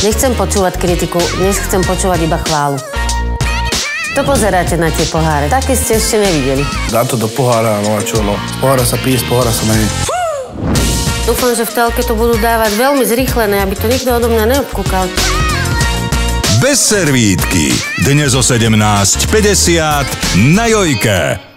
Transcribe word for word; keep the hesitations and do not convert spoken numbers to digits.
Nechcem počúvať kritiku, dnes chcem počúvať iba chválu. To pozeráte na tie poháre, také ste ešte nevideli. Dá to do pohára, no a čo, no. Z pohára sa pije, z pohára sa meje. Dúfam, že v telke to budú dávať veľmi zrýchlené, aby to nikto odo mňa neobkúkal. Bez servítky. Dnes o sedemnásť päťdesiat na Jojke.